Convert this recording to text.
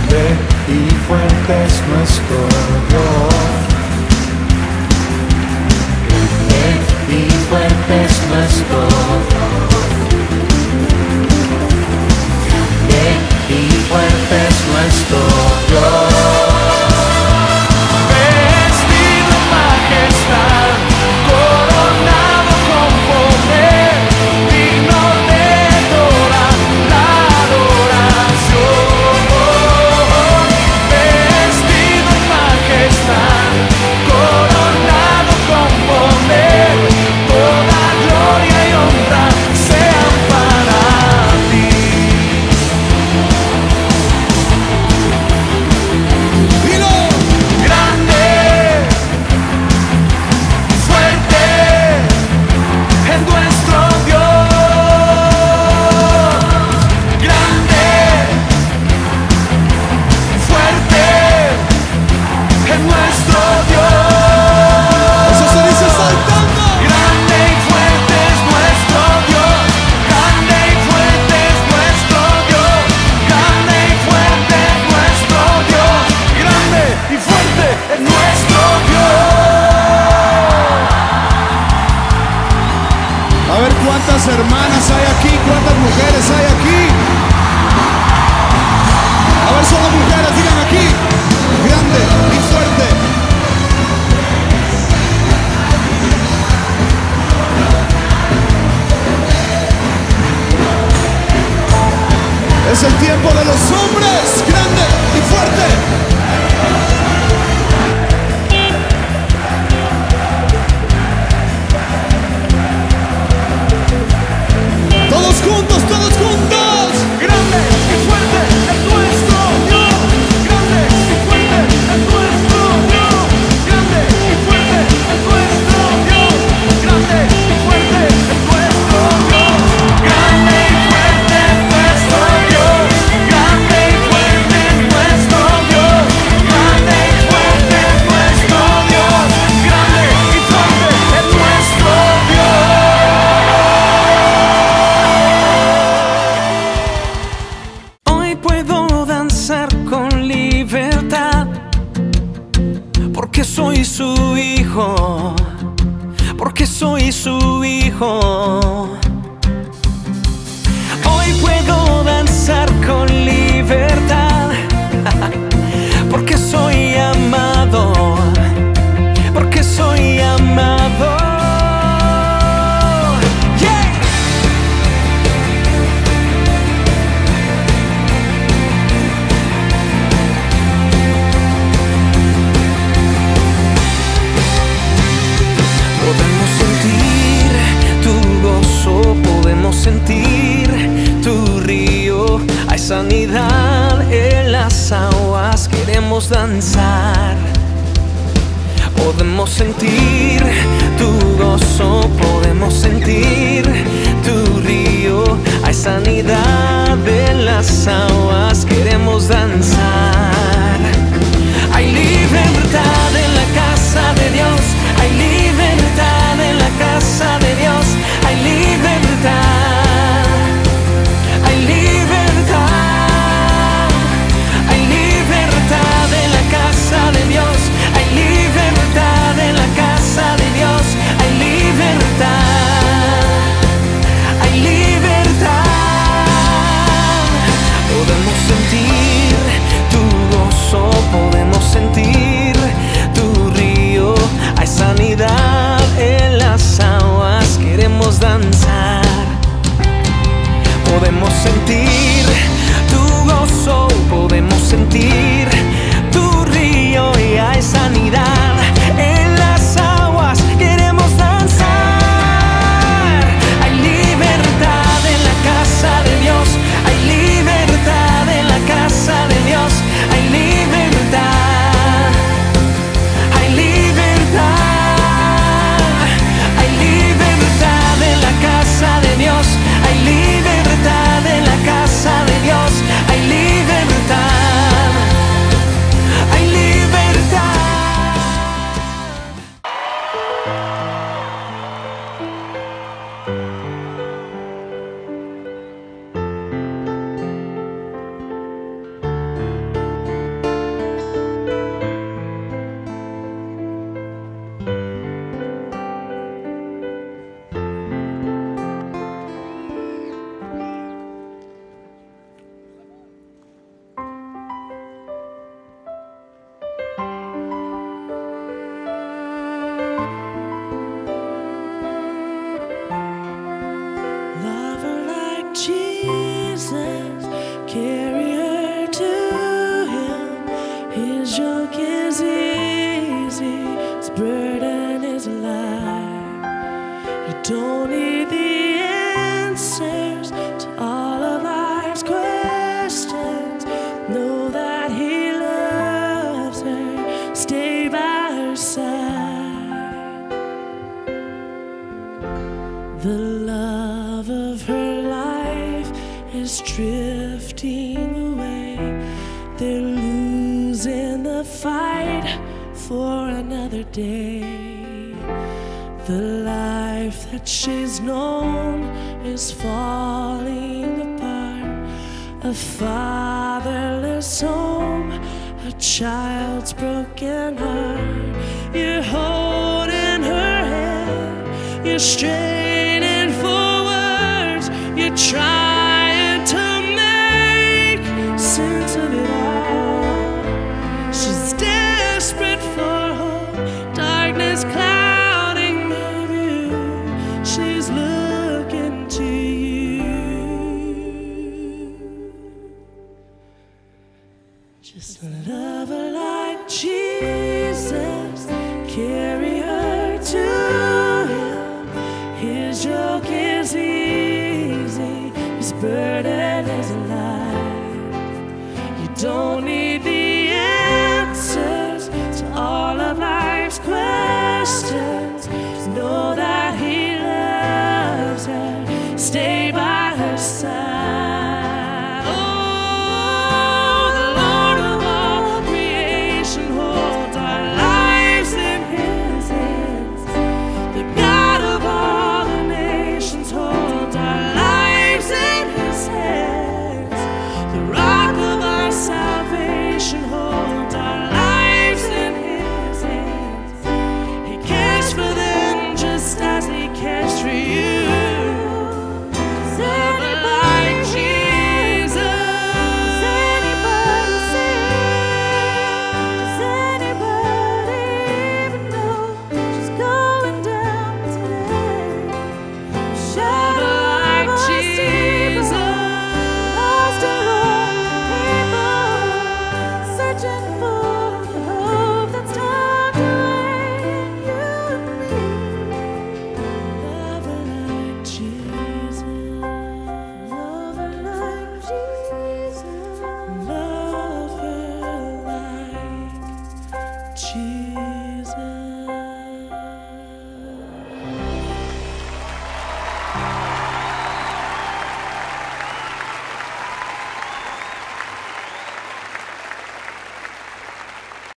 grande y fuerte es nuestro Dios. Grande y fuerte es nuestro Dios. Grande y fuerte es nuestro Dios. Vestido en majestad, coronado con poder, digno de toda la adoración. Vestido en majestad, coronado con poder, toda gloria y honra sean para ti. Dilo, grande, fuerte es nuestro Dios. Grande, fuerte es nuestro Dios. Eso se dice saltando. Grande y fuerte es nuestro Dios. Grande y fuerte es nuestro Dios. Grande y fuerte es nuestro Dios. Grande y fuerte es nuestro Dios. A ver cuántas hermanas hay aquí, cuántas mujeres hay aquí. A ver, solo mujeres, digan aquí. Grande y fuerte. Es el tiempo de los hombres. Grande y fuerte. Todos juntos, todos juntos. Grande y fuerte es nuestro Dios. Grande y fuerte es nuestro Dios. Grande y fuerte es nuestro Dios. Grande y fuerte es nuestro Dios. Grande y fuerte es nuestro Dios. Grande y fuerte es nuestro Dios. Grande y fuerte es nuestro Dios. Grande y fuerte es nuestro Dios. Hoy puedo danzar con libertad, porque soy su hijo, porque soy su hijo. Hoy puedo danzar con libertad, porque soy amado, porque soy amado. Yeah. Podemos sentir tu gozo, podemos sentir tu río. Hay sanidad en las aguas, queremos danzar. Podemos sentir tu gozo, podemos sentir tu río. Hay sanidad en las aguas, queremos danzar. Hay libertad en la casa de Dios. Hay libertad en la casa de Dios. Hay libertad. Hay libertad. Hay libertad en la casa de Dios. Hay libertad en la casa de Dios. Hay libertad. Hay libertad. Podemos sentir The love of her life is drifting away. They're losing the fight for another day. The life that she's known is falling apart. A fatherless home, a child's broken heart. You're holding her hand, you're straining for words, you're trying to make sense of it all. She's desperate for hope, darkness clouding her view. She's looking to you. Just love her like Jesus, carry her to Him. His yoke is easy, His burden is light. You don't need the answers to all of life's questions. Just know that He loves her, stay by her side. Oh, the Lord of all creation holds our lives in His hands. The God of all the nations holds our lives in His hands. The rock of our salvation holds our lives in His hands. He cares for them just as He cares for you. Love her like Jesus. Does anybody see? Does anybody even know she's going down today? Shadow like Jesus. Lost alone people, searching for the hope that's tucked away in you and me. Love her like Jesus. Love her like Jesus. Love her like Jesus.